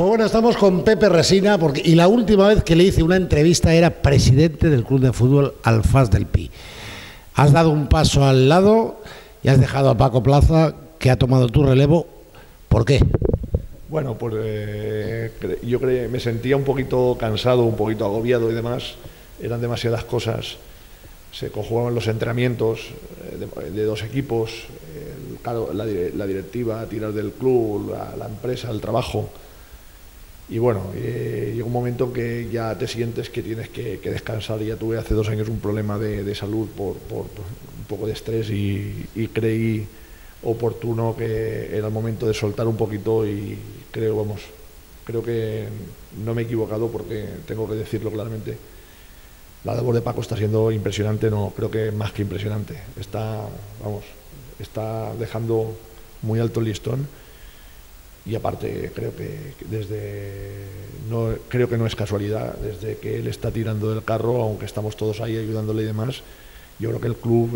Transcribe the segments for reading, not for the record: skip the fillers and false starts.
Pues bueno, estamos con Pepe Resina, y la última vez que le hice una entrevista era presidente del Club de Fútbol Alfaz del Pi. Has dado un paso al lado y has dejado a Paco Plaza, que ha tomado tu relevo. ¿Por qué? Bueno, pues me sentía un poquito cansado, un poquito agobiado y demás. Eran demasiadas cosas. Se conjugaban los entrenamientos de dos equipos, la directiva, tirar del club, la empresa, el trabajo. Y bueno, llega un momento en que ya te sientes que tienes que descansar. Ya tuve hace 2 años un problema de salud por un poco de estrés y creí oportuno que era el momento de soltar un poquito y creo que no me he equivocado, porque tengo que decirlo claramente. La labor de Paco está siendo impresionante, no creo que más que impresionante. Está dejando muy alto el listón. Y aparte creo que no es casualidad, desde que él está tirando del carro, aunque estamos todos ahí ayudándole y demás. Yo creo que el club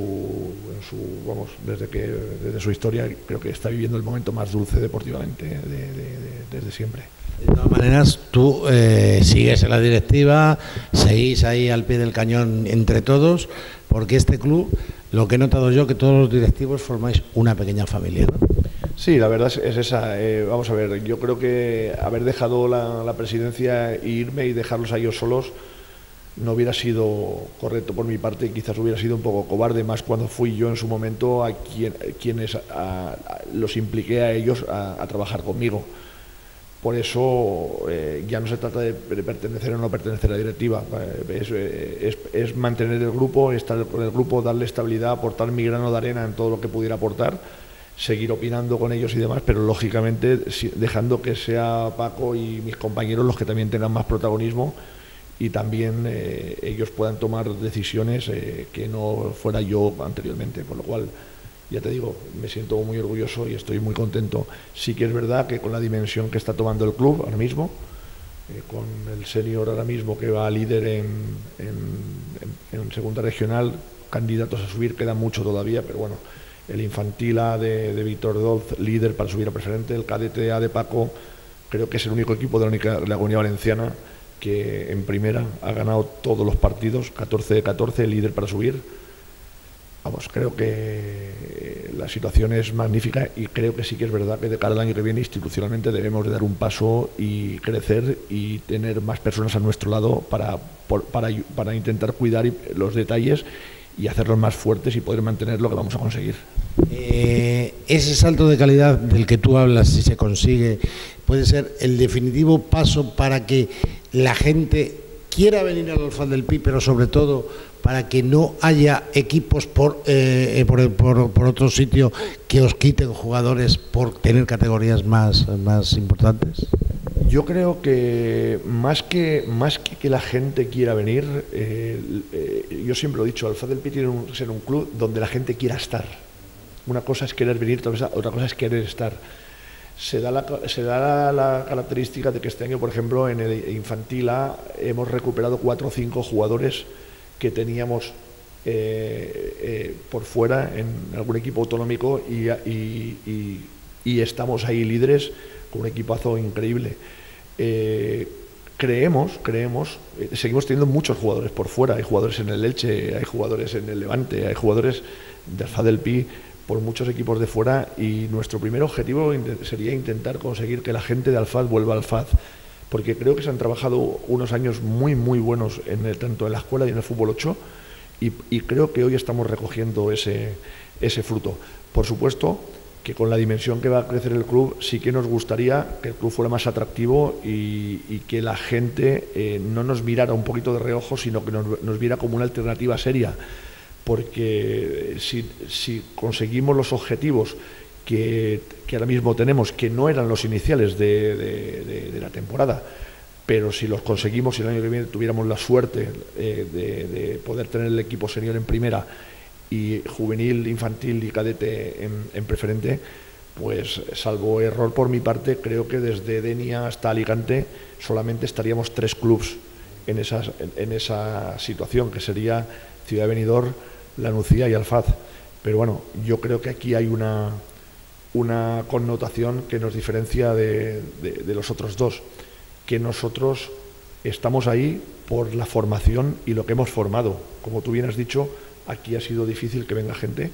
desde su historia, creo que está viviendo el momento más dulce deportivamente desde siempre. De todas maneras, tú sigues en la directiva, seguís ahí al pie del cañón entre todos, porque este club, lo que he notado yo, que todos los directivos formáis una pequeña familia, ¿no? Sí, la verdad es esa. Vamos a ver, yo creo que haber dejado la presidencia e irme y dejarlos a ellos solos no hubiera sido correcto por mi parte, y quizás hubiera sido un poco cobarde, más cuando fui yo en su momento quienes los impliqué a ellos a trabajar conmigo. Por eso ya no se trata de pertenecer o no pertenecer a la directiva, es mantener el grupo, estar con el grupo, darle estabilidad, aportar mi grano de arena en todo lo que pudiera aportar, seguir opinando con ellos y demás, pero lógicamente dejando que sea Paco y mis compañeros los que también tengan más protagonismo, y también ellos puedan tomar decisiones que no fuera yo anteriormente, por lo cual, ya te digo, me siento muy orgulloso y estoy muy contento. Sí que es verdad que con la dimensión que está tomando el club ahora mismo, con el senior ahora mismo que va líder en segunda regional, candidatos a subir, queda mucho todavía, pero bueno, el infantil A de Víctor Dolz, líder para subir a preferente, el cadete A de Paco, creo que es el único equipo de la Comunidad Valenciana que en primera ha ganado todos los partidos, 14 de 14, líder para subir. Vamos, creo que la situación es magnífica, y creo que sí que es verdad que de cara al año que viene institucionalmente debemos de dar un paso y crecer y tener más personas a nuestro lado para intentar cuidar los detalles y hacerlos más fuertes y poder mantener lo que vamos a conseguir. Ese salto de calidad del que tú hablas, si se consigue, puede ser el definitivo paso para que la gente quiera venir al Alfaz del Pi, pero sobre todo para que no haya equipos por otro sitio que os quiten jugadores por tener categorías más importantes. Yo creo que más que la gente quiera venir, yo siempre lo he dicho, Alfaz del Pi tiene que ser un club donde la gente quiera estar. Una cosa es querer venir, otra cosa es querer estar. Se da la característica de que este año, por ejemplo, en el infantil A hemos recuperado 4 o 5 jugadores que teníamos por fuera en algún equipo autonómico, y estamos ahí líderes con un equipazo increíble. Creemos, seguimos teniendo muchos jugadores por fuera. Hay jugadores en el Elche, hay jugadores en el Levante, hay jugadores de Alfaz del Pi por muchos equipos de fuera, y nuestro primer objetivo sería intentar conseguir que la gente de Alfaz vuelva a Alfaz, porque creo que se han trabajado unos años muy buenos tanto en la escuela y en el fútbol 8, y creo que hoy estamos recogiendo ese fruto. Por supuesto que con la dimensión que va a crecer el club, sí que nos gustaría que el club fuera más atractivo y que la gente no nos mirara un poquito de reojo, sino que nos viera como una alternativa seria, porque si conseguimos los objetivos que ahora mismo tenemos, que no eran los iniciales de la temporada, pero si los conseguimos, si el año que viene tuviéramos la suerte de poder tener el equipo senior en primera y juvenil, infantil y cadete en preferente, pues salvo error por mi parte, creo que desde Denia hasta Alicante solamente estaríamos 3 clubs en esa situación, que sería Ciudad de Benidorm, La Nucía y Alfaz. Pero bueno, yo creo que aquí hay una una connotación que nos diferencia de los otros dos, que nosotros estamos ahí por la formación y lo que hemos formado. Como tú bien has dicho, aquí ha sido difícil que venga gente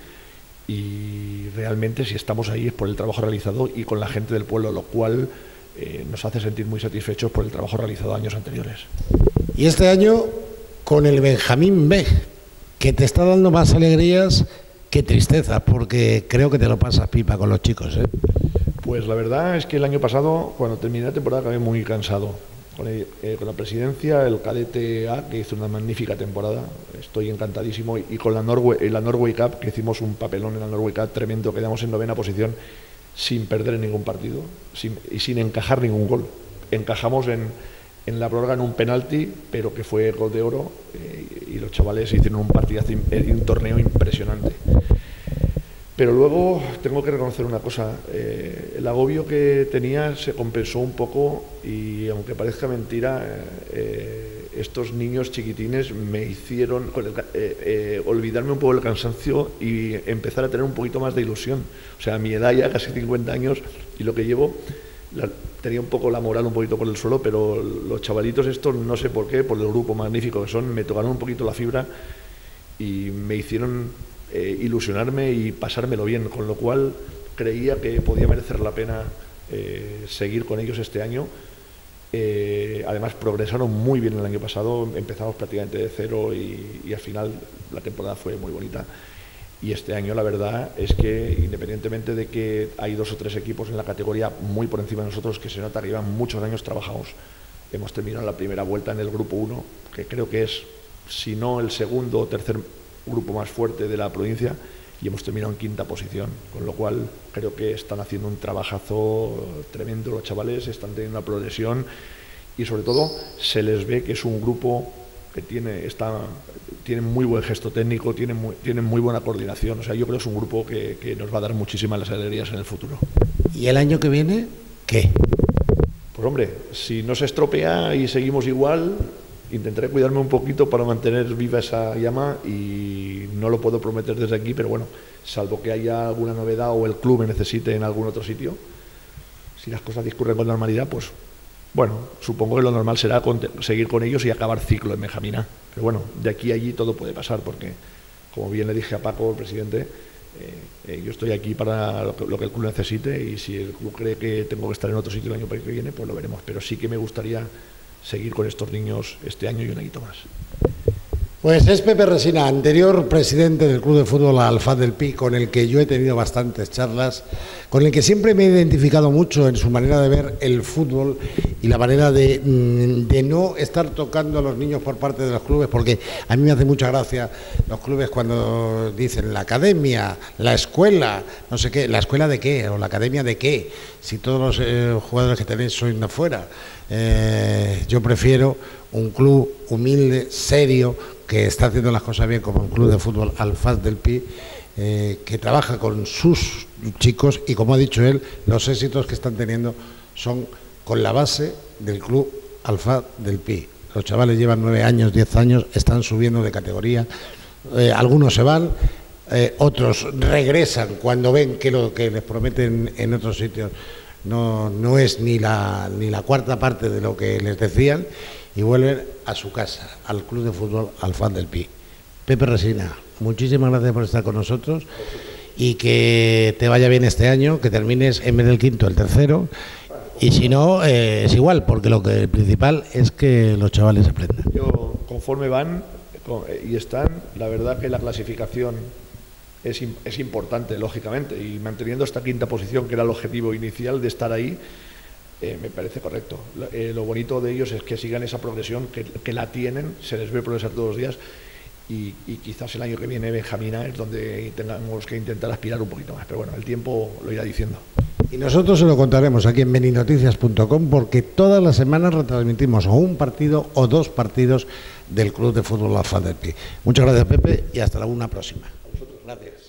y realmente si estamos ahí es por el trabajo realizado y con la gente del pueblo, lo cual nos hace sentir muy satisfechos por el trabajo realizado años anteriores. Y este año con el Benjamín B, que te está dando más alegrías que tristeza, porque creo que te lo pasas pipa con los chicos, ¿eh? Pues la verdad es que el año pasado, cuando terminé la temporada, acabé muy cansado. Con la presidencia, el cadete A, que hizo una magnífica temporada, estoy encantadísimo, y con la Norway Cup, que hicimos un papelón en la Norway Cup tremendo, quedamos en 9ª posición sin perder en ningún partido y sin encajar ningún gol. Encajamos en la prórroga en un penalti, pero que fue gol de oro, y los chavales hicieron un partidazo, un torneo impresionante. Pero luego tengo que reconocer una cosa, el agobio que tenía se compensó un poco y aunque parezca mentira, estos niños chiquitines me hicieron olvidarme un poco del cansancio y empezar a tener un poquito más de ilusión. O sea, a mi edad ya, casi 50 años, y lo que llevo, tenía un poco la moral un poquito por el suelo, pero los chavalitos estos, no sé por qué, por el grupo magnífico que son, me tocaron un poquito la fibra y me hicieron ilusionarme y pasármelo bien, con lo cual creía que podía merecer la pena seguir con ellos este año. Además progresaron muy bien el año pasado, empezamos prácticamente de cero y al final la temporada fue muy bonita. Y este año la verdad es que independientemente de que hay 2 o 3 equipos en la categoría muy por encima de nosotros, que se nota que llevan muchos años trabajados, hemos terminado la primera vuelta en el grupo 1, que creo que es, si no el segundo o tercer grupo más fuerte de la provincia, y hemos terminado en 5ª posición, con lo cual creo que están haciendo un trabajazo tremendo los chavales, están teniendo una progresión y sobre todo se les ve que es un grupo que tiene muy buen gesto técnico, tiene muy buena coordinación. O sea, yo creo que es un grupo que nos va a dar muchísimas las alegrías en el futuro. ¿Y el año que viene qué? Pues hombre, si no se estropea y seguimos igual, intentaré cuidarme un poquito para mantener viva esa llama y no lo puedo prometer desde aquí, pero bueno, salvo que haya alguna novedad o el club me necesite en algún otro sitio, si las cosas discurren con normalidad, pues bueno, supongo que lo normal será seguir con ellos y acabar ciclo en Benjamín A. Pero bueno, de aquí a allí todo puede pasar porque, como bien le dije a Paco, el presidente, yo estoy aquí para lo que el club necesite y si el club cree que tengo que estar en otro sitio el año que viene, pues lo veremos. Pero sí que me gustaría seguir con estos niños este año y un añito más. Pues es Pepe Resina, anterior presidente del Club de Fútbol Alfaz del Pi, con el que yo he tenido bastantes charlas, con el que siempre me he identificado mucho en su manera de ver el fútbol y la manera de no estar tocando a los niños por parte de los clubes, porque a mí me hace mucha gracia los clubes cuando dicen la academia, la escuela, no sé qué, ¿la escuela de qué? ¿O la academia de qué? Si todos los jugadores que tenéis sois de fuera. Yo prefiero un club humilde, serio, que está haciendo las cosas bien, como el Club de Fútbol Alfaz del Pi, que trabaja con sus chicos y, como ha dicho él, los éxitos que están teniendo son con la base del Club Alfaz del Pi. Los chavales llevan 9 años, 10 años, están subiendo de categoría, algunos se van, otros regresan cuando ven que lo que les prometen en otros sitios no es ni la 4ª parte de lo que les decían, y vuelven a su casa, al Club de Fútbol Alfaz del Pi. Pepe Resina, muchísimas gracias por estar con nosotros y que te vaya bien este año, que termines en vez del 5º, el 3º, y si no, es igual, porque lo principal es que los chavales aprendan. Yo, conforme van y están, la verdad que la clasificación es importante, lógicamente, y manteniendo esta 5ª posición, que era el objetivo inicial de estar ahí, me parece correcto. Lo bonito de ellos es que sigan esa progresión, que la tienen, se les ve progresar todos los días y quizás el año que viene Benjamín A es donde tengamos que intentar aspirar un poquito más, pero bueno, el tiempo lo irá diciendo. Y nosotros se lo contaremos aquí en beninoticias.com porque todas las semanas retransmitimos o un partido o 2 partidos del Club de Fútbol Alfaz del Pi. Muchas gracias, Pepe, y hasta una próxima. Gracias.